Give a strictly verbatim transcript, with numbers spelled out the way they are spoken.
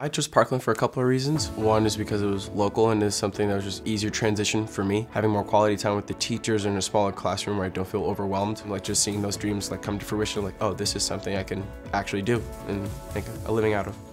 I chose Parkland for a couple of reasons. One is because it was local and is something that was just easier transition for me. Having more quality time with the teachers in a smaller classroom where I don't feel overwhelmed. Like just seeing those dreams like come to fruition, like, oh, this is something I can actually do and make a living out of.